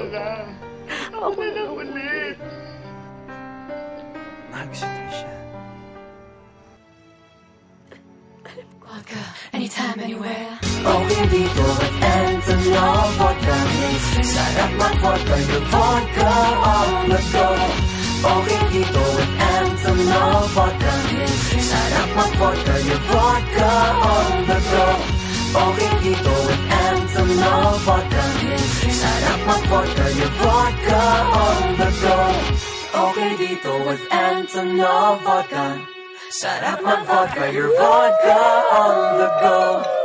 ka. Ako na lang ulit. Mahal ko si Trisha. Vodka, anytime, anywhere. Okay dito at Antonov Vodka. Sarap mag-vodka, your vodka on the go. Okay dito at Antonov Vodka. Sarap mag-vodka, your vodka on the go. Okay dito at Antonov Vodka. Sarap mag-vodka, your vodka on the go. Okay dito with Antonov Vodka. Sarap mag-vodka, your vodka on the go.